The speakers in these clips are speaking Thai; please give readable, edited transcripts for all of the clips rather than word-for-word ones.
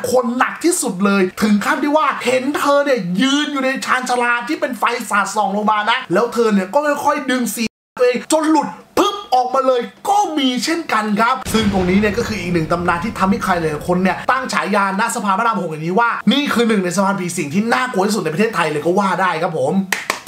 คนหนักที่สุดเลยถึงขั้นที่ว่าเห็นเธอเนี่ยยืนอยู่ในชานชาลาที่เป็นไฟสาดส่องลงมานะแล้วเธอเนี่ยก็ค่อยๆดึงสีตัวเองจนหลุดปึ๊บออกมาเลยก็มีเช่นกันครับซึ่งตรงนี้เนี่ยก็คืออีกหนึ่งตำนานที่ทำให้ใครหลายคนเนี่ยตั้งฉายาณสะพานพระราม 6อย่างนี้ว่านี่คือหนึ่งในสะพานผีสิงที่น่ากลัวที่สุดในประเทศไทยเลยก็ว่าได้ครับผม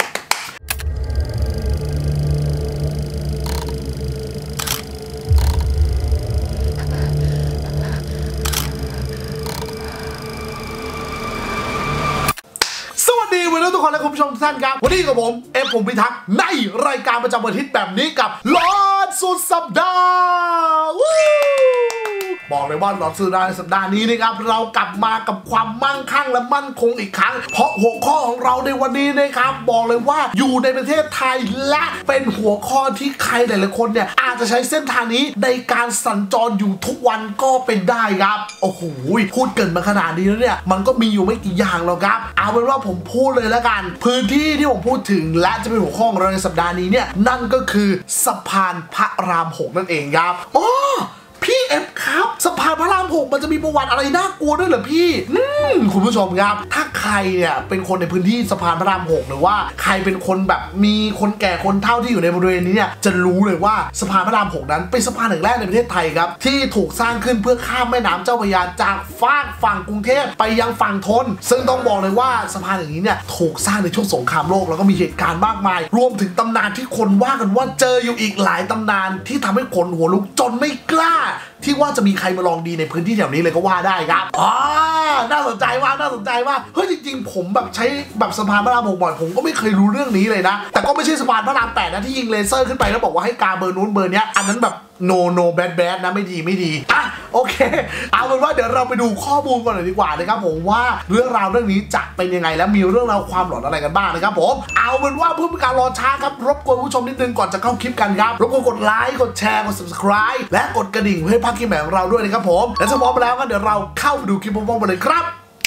วันนี้ทุกคนและคุณผู้ชมทุกท่านครับวันนี้กับผมผมพิทักษ์ในรายการประจำวันอาทิตย์แบบนี้กับหลอนสุดสัปดาห์บอกเลยว่าหลอนสุดสัปดาห์นี้นะครับเรากลับมากับความมั่งคั่งและมั่นคงอีกครั้งเพราะหัวข้อของเราในวันนี้นะครับบอกเลยว่าอยู่ในประเทศไทยและเป็นหัวข้อที่ใครหลายๆคนเนี่ยอาจจะใช้เส้นทางนี้ในการสัญจรอยู่ทุกวันก็เป็นได้ครับโอ้โหพูดเกินมาขนาดนี้แล้วเนี่ยมันก็มีอยู่ไม่กี่อย่างหรอกครับเอาเป็นว่าผมพูดเลยแล้วกันพื้นที่ที่ผมพูดถึงและจะเป็นหัวข้อของเราในสัปดาห์นี้เนี่ยนั่นก็คือสะพานพระราม 6นั่นเองครับพี่ครับสะพานพระราม 6มันจะมีประวัติอะไรน่ากลัวด้วยเหรอพี่คุณผู้ชมครับถ้าใครเนี่ยเป็นคนในพื้นที่สะพานพระราม 6หรือว่าใครเป็นคนแบบมีคนแก่คนเฒ่าที่อยู่ในบริเวณนี้เนี่ยจะรู้เลยว่าสะพานพระราม 6นั้นเป็นสะพานแห่งแรกในประเทศไทยครับที่ถูกสร้างขึ้นเพื่อข้ามแม่น้ำเจ้าพระยาจากฝั่งกรุงเทพไปยังฝั่งธนซึ่งต้องบอกเลยว่าสะพานอย่างนี้เนี่ยถูกสร้างในช่วงสงครามโลกแล้วก็มีเหตุการณ์มากมายรวมถึงตำนานที่คนว่ากันว่าเจออยู่อีกหลายตำนานที่ทำให้ขนหัวลุกจนไม่กล้าที่ว่าจะมีใครมาลองดีในพื้นที่แถวนี้เลยก็ว่าได้ครับน่าสนใจว่าเฮ้ยจริงๆผมแบบใช้แบบสะพานพระราม 6บ่อยผมก็ไม่เคยรู้เรื่องนี้เลยนะแต่ก็ไม่ใช่สะพานพระราม 8นะที่ยิงเลเซอร์ขึ้นไปแล้วบอกว่าให้กาเบอร์นู้นเบอร์เนี้ยอันนั้นแบบno bad นะไม่ดีโอเคเอาเป็นว่าเดี๋ยวเราไปดูข้อมูลก่อนหน่อยดีกว่านะครับผมว่าเรื่องราวเรื่องนี้จะเป็นยังไงและมีเรื่องราวความหลอนอะไรกันบ้างนะครับผมเอาเป็นว่าเพื่อเป็นการรอช้าครับรบกวนผู้ชมนิดนึงก่อนจะเข้าคลิปกันครับรบกวนกดไลค์กดแชร์กด subscribe และกดกระดิ่งเพื่อให้พลาดคลิปใหม่ของเราด้วยนะครับผมและถ้าพร้อมแล้วก็เดี๋ยวเราเข้าไปดูคลิปพร้อมๆกันเลยครับ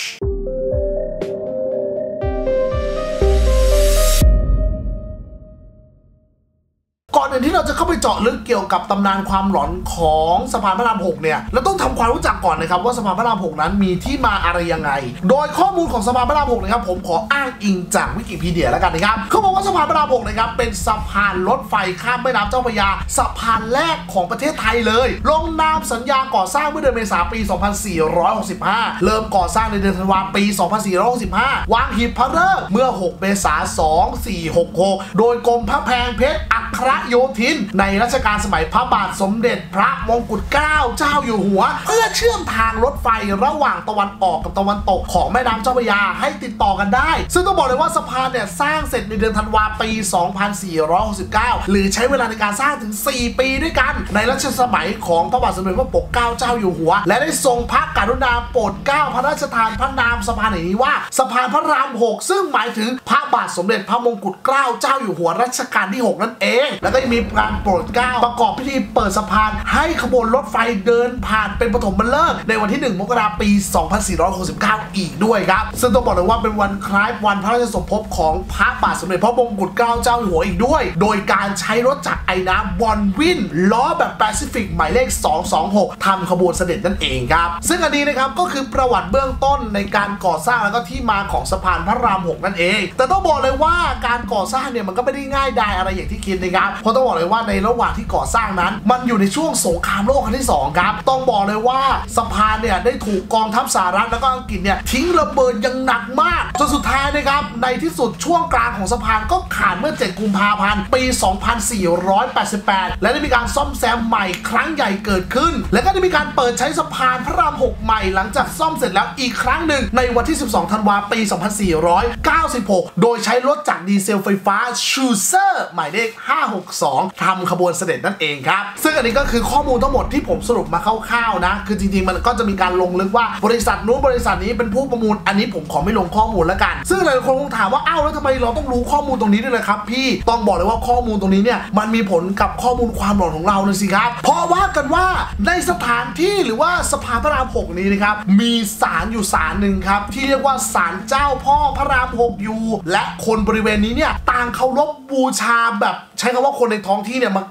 ก่อนอื่นที่เราจะเข้าไปเจาะลึกเกี่ยวกับตำนานความหลอนของสะพานพระราม 6เนี่ยเราต้องทำความรู้จักก่อนนะครับว่าสะพานพระราม 6นั้นมีที่มาอะไรยังไงโดยข้อมูลของสะพานพระราม 6นะครับผมขออ้างอิงจากวิกิพีเดียแล้วกันนะครับเขาบอกว่าสะพานพระราม 6นะครับเป็นสะพานรถไฟข้ามแม่น้ำเจ้าพระยาสะพานแรกของประเทศไทยเลยลงนามสัญญาก่อสร้างเมื่อเดือนเมษายนปี 2465เริ่มก่อสร้างในเดือนธันวาคมปี 2465วางหีบพระฤกษ์เมื่อ 6 เมษายน 2466โดยกรมพระแพงเพชรอัครโยธินในรัชกาลสมัยพระบาทสมเด็จพระมงกุฎเกล้าเจ้าอยู่หัวเพื่อเชื่อมทางรถไฟระหว่างตะวันออกกับตะวันตกของแม่น้ำเจ้าพระยาให้ติดต่อกันได้ซึ่งต้องบอกเลยว่าสะพานเนี่ยสร้างเสร็จในเดือนธันวาคมปี 2469หรือใช้เวลาในการสร้างถึง 4 ปีด้วยกันในรัชสมัยของพระบาทสมเด็จพระปกเกล้าเจ้าอยู่หัวและได้ทรงพระกรุณาโปรดเกล้าพระราชทานพระนามสะพานแห่งนี้ว่าสะพานพระราม 6ซึ่งหมายถึงพระบาทสมเด็จพระมงกุฎเกล้าเจ้าอยู่หัวรัชกาลที่ 6นั่นเองแล้วก็มีการโปรดเกล้าประกอบพิธีเปิดสะพานให้ขบวนรถไฟเดินผ่านเป็นปฐมฤกษ์ในวันที่ 1 มกราคม ปี 2469 อีกด้วยครับซึ่งต้องบอกเลยว่าเป็นวันคล้ายวันพระราชสมภพของพระบาทสมเด็จพระมงกุฎเกล้าเจ้าอยู่หัวอีกด้วยโดยการใช้รถจักรไอ้น้ำบอนวินล้อแบบแปซิฟิกหมายเลข 226 ทำขบวนเสด็จนั่นเองครับซึ่งอันนี้นะครับก็คือประวัติเบื้องต้นในการก่อสร้างแล้วก็ที่มาของสะพานพระราม 6นั่นเองแต่ต้องบอกเลยว่าการก่อสร้างเนี่ยมันก็ไม่ได้ง่ายดายอะไรอย่างที่คิดนะครับเพราะต้องบอกเลยว่าในระหว่างที่ก่อสร้างนั้นมันอยู่ในช่วงสงครามโลกครั้งที่ 2ครับต้องบอกเลยว่าสะพานเนี่ยได้ถูกกองทัพสหรัฐแล้วก็อังกฤษเนี่ยทิ้งระเบิดอย่างหนักมากจนสุดท้ายนะครับในที่สุดช่วงกลางของสะพานก็ขาดเมื่อ 7 กุมภาพันธ์ ปี 2488 และได้มีการซ่อมแซมใหม่ครั้งใหญ่เกิดขึ้นและก็ได้มีการเปิดใช้สะพานพระราม 6 ใหม่หลังจากซ่อมเสร็จแล้วอีกครั้งหนึ่งในวันที่ 12 ธันวาคม ปี 2496 โดยใช้รถจักรดีเซลไฟฟ้าชูเซอร์หมายเลข 562 ทำขบวนเสด็จนั่นเองครับซึ่งอันนี้ก็คือข้อมูลทั้งหมดที่ผมสรุปมาคร่าวๆนะคือจริงๆมันก็จะมีการลงลึกว่าบริษัทนู้นบริษัทนี้เป็นผู้ประมูลอันนี้ผมขอไม่ลงข้อมูลแล้วกันซึ่งหลายคนคงถามว่าอ้าวแล้วทำไมเราต้องรู้ข้อมูลตรงนี้ด้วยเลยครับพี่ต้องบอกเลยว่าข้อมูลตรงนี้เนี่ยมันมีผลกับข้อมูลความหลอนของเราเลยสิครับเพราะว่ากันว่าในสถานที่หรือว่าสะพานพระราม 6นี้นะครับมีศาลอยู่ศาลหนึ่งครับที่เรียกว่าศาลเจ้าพ่อพระราม 6อยู่และคนบริเวณนี้เนี่ยต่างเคารพบูชาแบบใช้คำว่าคนในท้องที่เนี่ยมาก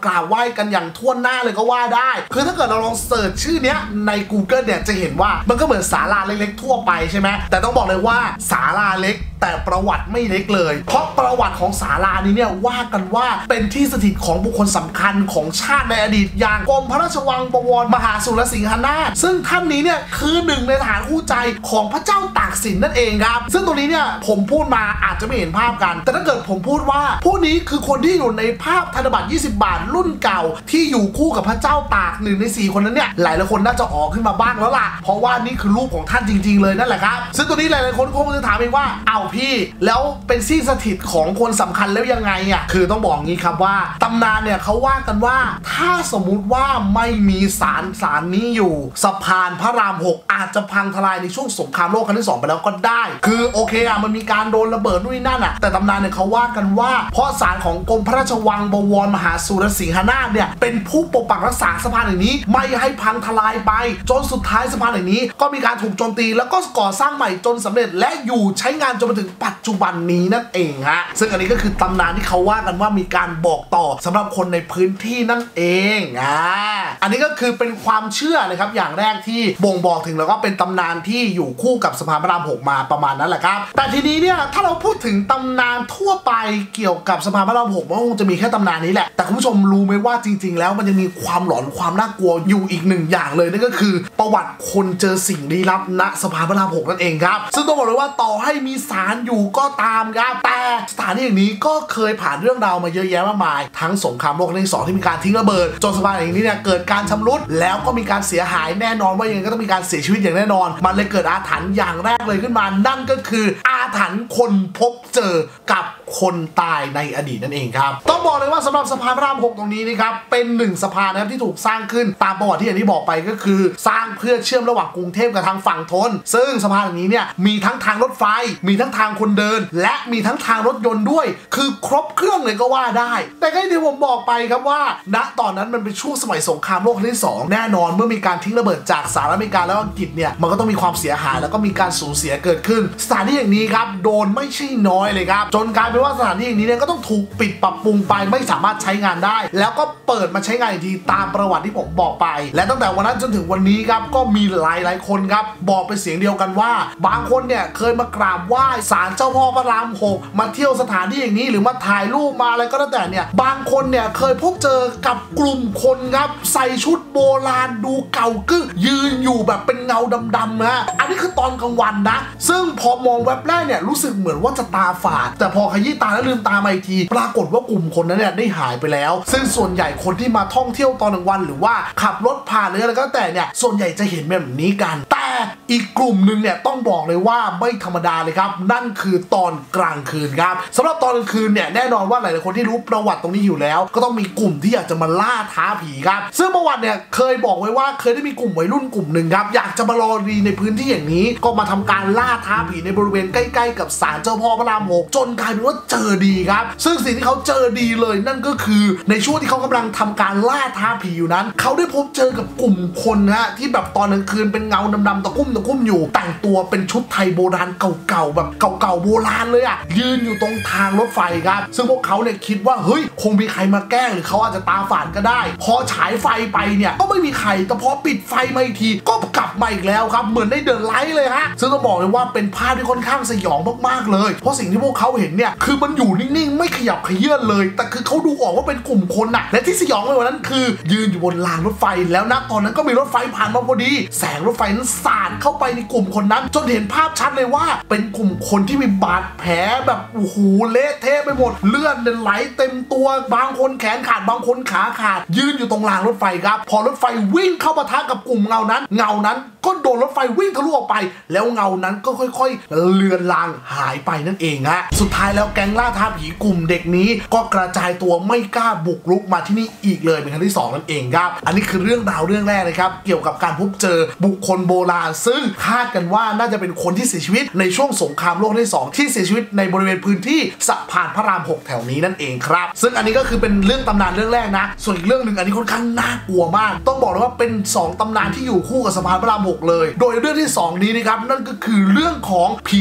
ากราบไหว้กันอย่างทั่วหน้าเลยก็ว่าได้คือถ้าเกิดเราลองเสิร์ชชื่อเนี้ยใน Google เนี่ยจะเห็นว่ามันก็เหมือนศาลาเล็กๆทั่วไปใช่ไหมแต่ต้องบอกเลยว่าศาลาเล็กแต่ประวัติไม่เล็กเลยเพราะประวัติของศาลานี้เนี่ยว่ากันว่าเป็นที่สถิตของบุคคลสำคัญของชาติในอดีตอย่างกรมพระราชวังบวรมหาสุรสิงหนาถซึ่งท่านนี้เนี่ยคือหนึ่งในทหารคู่ใจของพระเจ้าตากสินนั่นเองครับซึ่งตรงนี้เนี่ยผมพูดมาอาจจะไม่เห็นภาพกันแต่ถ้าเกิดผมพูดว่าผู้นี้คือคนที่อยู่ในภาพธนบัตร20 บาทรุ่นเก่าที่อยู่คู่กับพระเจ้าตาก1 ใน 4คนนั้นเนี่ยหลายคนน่าจะออกขึ้นมาบ้างแล้วล่ะเพราะว่านี่คือรูปของท่านจริงๆเลยนั่นแหละครับซึ่งตัวนี้หลายๆคนคงจะถามเองว่าเอาพี่แล้วเป็นที่สถิตของคนสำคัญแล้วยังไงอ่ะคือต้องบอกงี้ครับว่าตำนานเนี่ยเขาว่ากันว่าถ้าสมมุติว่าไม่มีศาลนี้อยู่สะพานพระราม 6อาจจะพังทลายในช่วงสงครามโลกครั้งที่ 2ไปแล้วก็ได้คือโอเคอ่ะมันมีการโดนระเบิดนู่นนี่นั่นอ่ะแต่ตำนานเนี่ยเขาว่ากันว่าเพราะศาลของกรมพระราชวังบวรมหาสุรสิงหนาถเนี่ยเป็นผู้ปกปักรักษาสะพานแห่งนี้ไม่ให้พังทลายไปจนสุดท้ายสะพานแห่งนี้ก็มีการถูกโจมตีแล้วก็ก่อสร้างใหม่จนสำเร็จและอยู่ใช้งานจนมาถึงปัจจุบันนี้นั่นเองฮะซึ่งอันนี้ก็คือตำนานที่เขาว่ากันว่ามีการบอกต่อสำหรับคนในพื้นที่นั่นเองอันนี้ก็คือเป็นความเชื่อนะครับอย่างแรกที่บ่งบอกถึงแล้วก็เป็นตำนานที่อยู่คู่กับสะพานพระราม 6มาประมาณนั้นแหละครับแต่ทีนี้เนี่ยถ้าเราพูดถึงตำนานทั่วไปเกี่ยวกับสะพานพระราม 6มันคงจะมีแค่ตำนานนี้แหละแต่คุณผู้ชมรู้ไหมว่าจริงๆแล้วมันยังมีความหลอนความน่ากลัวอยู่อีกหนึ่งอย่างเลยนั่นก็คือประวัติคนเจอสิ่งลี้ลับณสะพานพระราม 6นั่นเองครับซึ่งต้องบอกเลยว่าต่อให้มีศาลอยู่ก็ตามครับแต่สถานที่อย่างนี้ก็เคยผ่านเรื่องราวมาเยอะแยะมากมายทั้งสงครามโลกครั้งที่ 2ที่มีการทิ้งระเบิดจนสะพานแห่งนี้เนี่ยเกิดการชำรุดแล้วก็มีการเสียหายแน่นอนว่ายังไงก็ต้องมีการเสียชีวิตอย่างแน่นอนมันเลยเกิดอาถรรพ์อย่างแรกเลยขึ้นมานั่นก็คืออาถรรพ์คนพบเจอกับคนตายในอดีตนั่นเองครับต้องบอกเลยว่าสำหรับสะพานพระราม 6ตรงนี้นะครับเป็นหนึ่งสะพานนะครับที่ถูกสร้างขึ้นตามประวัติที่อย่างที่บอกไปก็คือสร้างเพื่อเชื่อมระหว่างกรุงเทพกับทางฝั่งทนซึ่งสะพานนี้เนี่ยมีทั้งทางรถไฟมีทั้งทางคนเดินและมีทั้งทางรถยนต์ด้วยคือครบเครื่องเลยก็ว่าได้แต่ก็ที่ผมบอกไปครับว่าณตอนนั้นมันเป็นช่วงสมัยสงครามโลกครั้งที่ 2แน่นอนเมื่อมีการทิ้งระเบิดจากสหรัฐอเมริกาและอังกฤษเนี่ยมันก็ต้องมีความเสียหายแล้วก็มีการสูญเสียเกิดขึ้นสถานที่อย่างนี้ครับโดนไม่ใช่น้อยเลยครับจนกลายเป็นว่าสถานที่อย่างนี้เนี่ยก็ต้องถูกปิดปรับปรุงไปไม่สามารถใช้งานได้แล้วก็เปิดมาใช้งานอีกทีตามประวัติที่ผมบอกไปและตั้งแต่วันนั้นจนถึงวันนี้ครับก็มีหลายคนครับบอกเป็นเสียงเดียวกันว่าบางคนเนี่ยเคยมากราบไหว้ศาลเจ้าพ่อพระราม 6มาเที่ยวสถานที่อย่างนี้หรือมาถ่ายรูปมาอะไรก็แล้วแต่เนี่ยบางคนเนี่ยเคยพบเจอกับกลุ่มคนครับใส่ชุดโบราณดูเก่ากึ่งยืนอยู่แบบเป็นเงาดำๆนะอันนี้คือตอนกลางวันนะซึ่งพอมองแวบแรกเนี่ยรู้สึกเหมือนว่าจะตาฝาดแต่พอขยี้ตาแล้วลืมตามาอีกทีปรากฏว่ากลุ่มคนนั้นเนี่ยได้หายไปแล้วซึ่งส่วนใหญ่คนที่มาท่องเที่ยวตอนกลางวันหรือว่าขับรถผ่านหรืออะไรก็แต่เนี่ยส่วนใหญ่จะเห็นแบบนี้กันแต่อีกกลุ่มหนึ่งเนี่ยต้องบอกเลยว่าไม่ธรรมดาเลยครับนั่นคือตอนกลางคืนครับสำหรับตอนกลางคืนเนี่ยแน่นอนว่าหลายๆคนที่รู้ประวัติตรงนี้อยู่แล้วก็ต้องมีกลุ่มที่อยากจะมาล่าท้าผีครับซึ่งประวัติเนี่ยเคยบอกไว้ว่าเคยได้มีกลุ่มวัยรุ่นกลุ่มหนึ่งครับอยากจะมารอดีในพื้นที่อย่างนี้ก็มาทำการล่าท้าผีในบริเวณใกล้ๆกับศาลเจ้าพ่อพระราม 6จนกลายเป็นว่าเจอดีครับซึ่งสิ่งที่เขาเจอดีเลยนั่นก็คือในช่วงที่เขากำลังทำการล่าท้าผีอยู่นั้นเขาได้พบเจอกับกลุ่มคนฮะที่แบบตอนกลางคืนเป็นเงาดำๆตะคุ่มอยู่แต่งตัวเป็นชุดไทยโบราณเก่าๆแบบเก่าๆโบราณเลยอ่ะยืนอยู่ตรงทางรถไฟครับซึ่งพวกเขาเนี่ยคิดว่าเฮ้ยคงมีใครมาแกล้งหรือเขาอาจจะตาฝาดก็ได้พอฉายไฟไปเนี่ยก็ไม่มีใครแต่พอปิดไฟมาอีกทีก็กลับมาอีกแล้วครับเหมือนได้เดินไลท์เลยฮะซึ่งต้องบอกเลยว่าเป็นภาพที่ค่อนข้างสยองมากๆเลยเพราะสิ่งที่พวกเขาเห็นเนี่ยคือมันอยู่นิ่งๆไม่ขยับเขยื้อนเลยแต่คือเขาดูออกว่าเป็นกลุ่มคนน่ะและที่สยองไปกว่านั้นคือยืนอยู่บนรางรถไฟแล้วนะตอนนั้นก็มีรถไฟผ่านมาพอดีแสงรถไฟนั้นสาดเข้าไปในกลุ่มคนนั้นจนเห็นภาพชัดเลยว่าเป็นกลุ่มคนที่มีบาดแผลแบบโอ้โหเละเทะไปหมดเลือดไหลเต็มตัวบางคนแขนขาดบางคนขาขาดยืนอยู่ตรงรางรถไฟครับพอรถไฟวิ่งเข้าปะทะกับกลุ่มเงานั้นก็โดนรถไฟวิ่งทะลุออกไปแล้วเงานั้นก็ค่อยๆเลือนลางหายไปนั่นเองฮะสุดท้ายแล้วแก๊งล่าท้าผีกลุ่มเด็กนี้ก็กระจายตัวไม่กล้าบุกรุกมาที่นี่อีกเลยเป็นครั้งที่ 2นั่นเองครับอันนี้คือเรื่องราวเรื่องแรกนะครับเกี่ยวกับการพบเจอบุคคลโบราณซึ่งคาดกันว่าน่าจะเป็นคนที่เสียชีวิตในช่วงสงครามโลกครั้งที่ 2ที่เสียชีวิตในบริเวณพื้นที่สะพานพระราม 6แถวนี้นั่นเองครับซึ่งอันนี้ก็คือเป็นเรื่องตำนานเรื่องแรกนะส่วนอีกเรื่องหนึ่งอันนี้ค่อนข้างน่ากลัวมากต้องบอกเลยว่าเป็น2ตำนานที่อยู่คู่กับสะพานพระราม 6เลยโดยเรื่องที่2นี้นะครับนั่นก็คือเรื่องของผีหญิง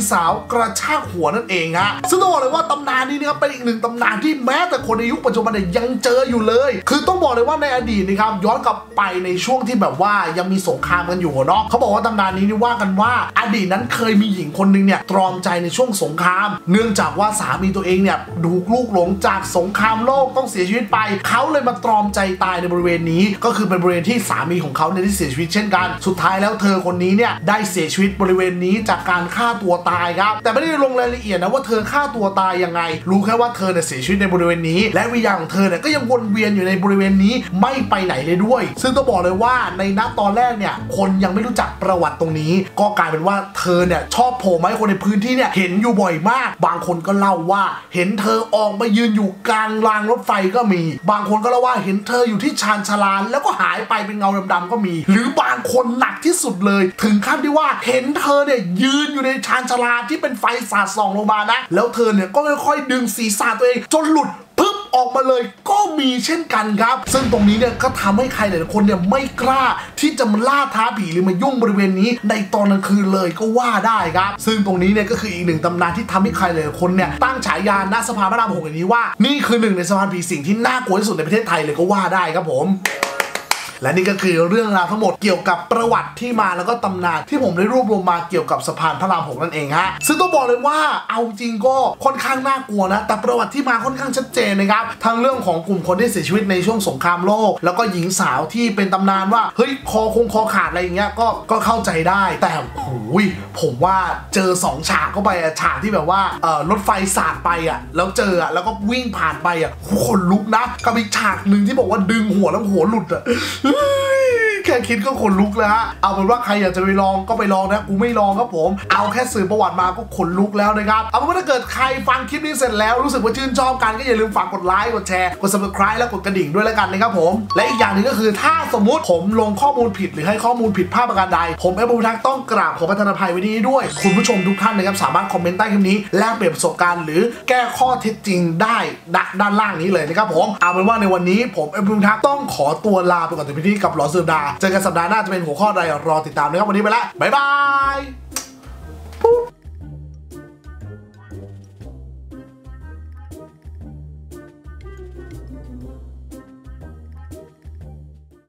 สาวกระชากหัวนั่นเองฮะซึ่งต้องบอกเลยว่าตำนานนี้นะครับเป็นอีกหนึ่งตำนานที่แม้แต่คนในยุคปัจจุบันเนี่ยยังเจออยู่เลยคือต้องบอกเลยว่าในอดีตนะครับย้อนกลับไปในช่วงที่แบบว่ายังมีสงครามกันอยู่เนาะเขาบอกว่าตำนานนี้นี่ว่ากันว่าอดีตนั้นเคยมีหญิงคนนึงเนี่ยตรอมใจในช่วงสงครามเนื่องจากว่าสามีตัวเองเนี่ยถูกลูกหลงจากสงครามโลกต้องเสียชีวิตไปเขาเลยมาตรอมใจตายในบริเวณนี้ก็คือเป็นบริเวณที่สามีของเขาเนี่ยได้เสียชีวิตเช่นกันสุดท้ายแล้วเธอคนนี้เนี่ยได้เสียชีวิตบริเวณนี้จากการฆ่าตัวตายครับแต่ไม่ได้ลงรายละเอียดนะว่าเธอฆ่าตัวตายยังไงรู้แค่ว่าเธอเนี่ยเสียชีวิตในบริเวณนี้และวิญญาณของเธอเนี่ยก็ยังวนเวียนอยู่ในบริเวณนี้ไม่ไปไหนเลยด้วยซึ่งต้องบอกเลยว่าในณตอนแรกเนี่ยคนยังไม่รู้จักประวัติตรงนี้ก็กลายเป็นว่าเธอเนี่ยชอบโผล่มาให้คนในพื้นที่เนี่ยเห็นอยู่บ่อยมากบางคนก็เล่าว่าเห็นเธอออกมายืนอยู่กลางรางรถไฟก็มีบางคนก็เล่าว่าเห็นเธออยู่ที่ชานชาลาแล้วก็หายไปเป็นเงาดำๆก็มีหรือบางคนหนักที่สุดเลยถึงขั้นที่ว่าเห็นเธอเนี่ยยืนอยู่ในชานชาลาที่เป็นไฟสาดส่องลงมานะแล้วเธอเนี่ยก็ค่อยๆดึงศีรษะตัวเองจนหลุดปึ๊บออกมาเลยก็มีเช่นกันครับซึ่งตรงนี้เนี่ยก็ทำให้ใครหลายๆคนเนี่ยไม่กล้าที่จะมาล่าท้าผีหรือมายุ่งบริเวณนี้ในตอนกลางคืนเลยก็ว่าได้ครับซึ่งตรงนี้เนี่ยก็คืออีกหนึ่งตำนานที่ทำให้ใครหลายๆคนเนี่ยตั้งฉายาณสะพานพระราม 6อย่างนี้ว่านี่คือหนึ่งในสะพานผีสิงที่น่ากลัวที่สุดในประเทศไทยเลยก็ว่าได้ครับผมและนี่ก็คือเรื่องราวทั้งหมดเกี่ยวกับประวัติที่มาแล้วก็ตำนานที่ผมได้รวบรวมมาเกี่ยวกับสะพานพระราม 6นั่นเองฮะซึ่งต้องบอกเลยว่าเอาจริงก็ค่อนข้างน่ากลัวนะแต่ประวัติที่มาค่อนข้างชัดเจนนะครับทั้งเรื่องของกลุ่มคนที่เสียชีวิตในช่วงสงครามโลกแล้วก็หญิงสาวที่เป็นตำนานว่าเฮ้ยคอขาดอะไรอย่างเงี้ยก็เข้าใจได้แต่โอ้ยผมว่าเจอ2ฉากเข้าไปฉากที่แบบว่ารถไฟสาดไปแล้วเจอแล้วก็วิ่งผ่านไปขนลุกนะกับอีกฉากหนึ่งที่บอกว่าดึงหัวแล้วหัวหลุดแค่คิดก็ขนลุกแล้วฮะเอาเป็นว่าใครอยากจะไปลองก็ไปลองนะกูไม่ลองครับผมเอาแค่สื่อประวัติมาก็ขนลุกแล้วนะครับเอาเป็นว่าถ้าเกิดใครฟังคลิปนี้เสร็จแล้วรู้สึกว่าชื่นชอบกันก็อย่าลืมฝากกดไลค์กดแชร์กด subscribe แล้วกดกระดิ่งด้วยแล้วกันนะครับผมและอีกอย่างหนึ่งก็คือถ้าสมมุติผมลงข้อมูลผิดหรือให้ข้อมูลผิดพลาดประการใดผมเอฟบูทักต้องกราบขอประทานอภัยไว้นี้ด้วยคุณผู้ชมทุกท่านนะครับสามารถคอมเมนต์ใต้คลิปนี้แลกเปลี่ยนประสบการณ์หรือแก้ข้อเท็จจริงได้ด้านล่างนี้เลยนะครับผมเอาเป็นว่าในวันนี้ผมเอฟบูทักต้องขอตัวลาไปก่อนถึงพิธีกับหลอสืบดาเจอกันสัปดาห์หน้าจะเป็นหัวข้อใดรอติดตามนะครับวันนี้ไปแล้วบ๊ายบาย